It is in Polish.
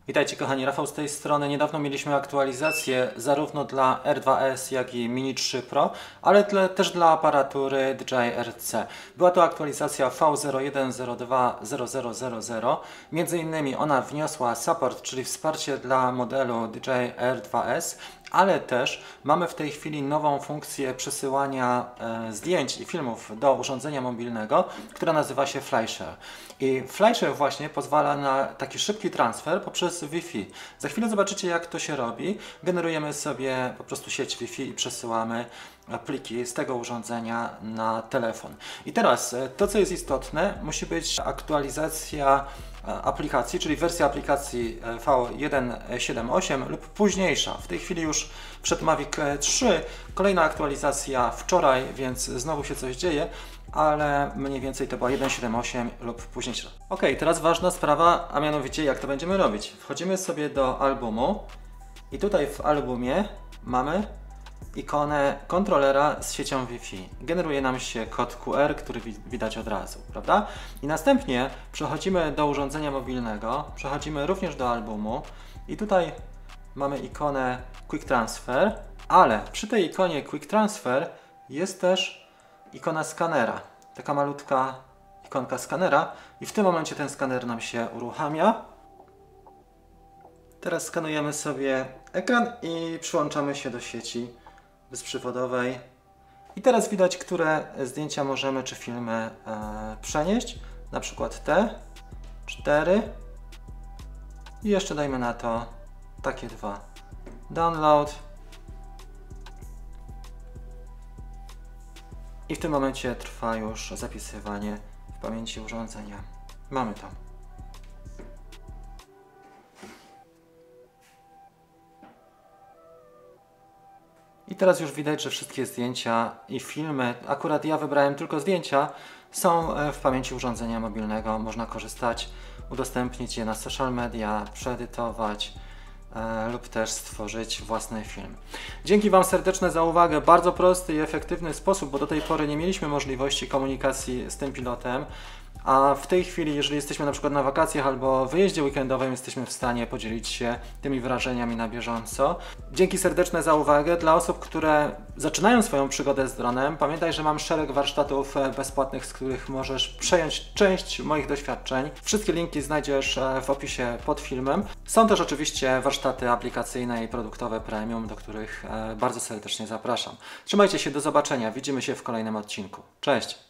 Witajcie kochani, Rafał z tej strony. Niedawno mieliśmy aktualizację zarówno dla R2S, jak i Mini 3 Pro, ale też dla aparatury DJI RC. Była to aktualizacja V01020000. Między innymi ona wniosła support, czyli wsparcie dla modelu DJI R2S, ale też mamy w tej chwili nową funkcję przesyłania zdjęć i filmów do urządzenia mobilnego, która nazywa się FlyShare. I FlyShare właśnie pozwala na taki szybki transfer poprzez Wi-Fi. Za chwilę zobaczycie, jak to się robi. Generujemy sobie po prostu sieć Wi-Fi i przesyłamy pliki z tego urządzenia na telefon. I teraz to, co jest istotne, musi być aktualizacja aplikacji, czyli wersja aplikacji V1.7.8 lub późniejsza. W tej chwili już przed Mavic 3, kolejna aktualizacja wczoraj, więc znowu się coś dzieje, ale mniej więcej to była 1.7.8 lub późniejsza. Ok, teraz ważna sprawa, a mianowicie jak to będziemy robić. Wchodzimy sobie do albumu i tutaj w albumie mamy ikonę kontrolera z siecią Wi-Fi. Generuje nam się kod QR, który widać od razu, prawda? I następnie przechodzimy do urządzenia mobilnego, przechodzimy również do albumu i tutaj mamy ikonę Quick Transfer, ale przy tej ikonie Quick Transfer jest też ikona skanera, taka malutka ikonka skanera i w tym momencie ten skaner nam się uruchamia. Teraz skanujemy sobie ekran i przyłączamy się do sieci bezprzewodowej. I teraz widać, które zdjęcia możemy czy filmy przenieść. Na przykład te 4 i jeszcze dajmy na to takie 2. Download. I w tym momencie trwa już zapisywanie w pamięci urządzenia. Mamy to. I teraz już widać, że wszystkie zdjęcia i filmy, akurat ja wybrałem tylko zdjęcia, są w pamięci urządzenia mobilnego. Można korzystać, udostępnić je na social media, przeedytować lub też stworzyć własny film. Dzięki Wam serdeczne za uwagę. Bardzo prosty i efektywny sposób, bo do tej pory nie mieliśmy możliwości komunikacji z tym pilotem. A w tej chwili, jeżeli jesteśmy na przykład na wakacjach albo wyjeździe weekendowym, jesteśmy w stanie podzielić się tymi wrażeniami na bieżąco. Dzięki serdeczne za uwagę. Dla osób, które zaczynają swoją przygodę z dronem, pamiętaj, że mam szereg warsztatów bezpłatnych, z których możesz przejąć część moich doświadczeń. Wszystkie linki znajdziesz w opisie pod filmem. Są też oczywiście warsztaty aplikacyjne i produktowe premium, do których bardzo serdecznie zapraszam. Trzymajcie się, do zobaczenia. Widzimy się w kolejnym odcinku. Cześć!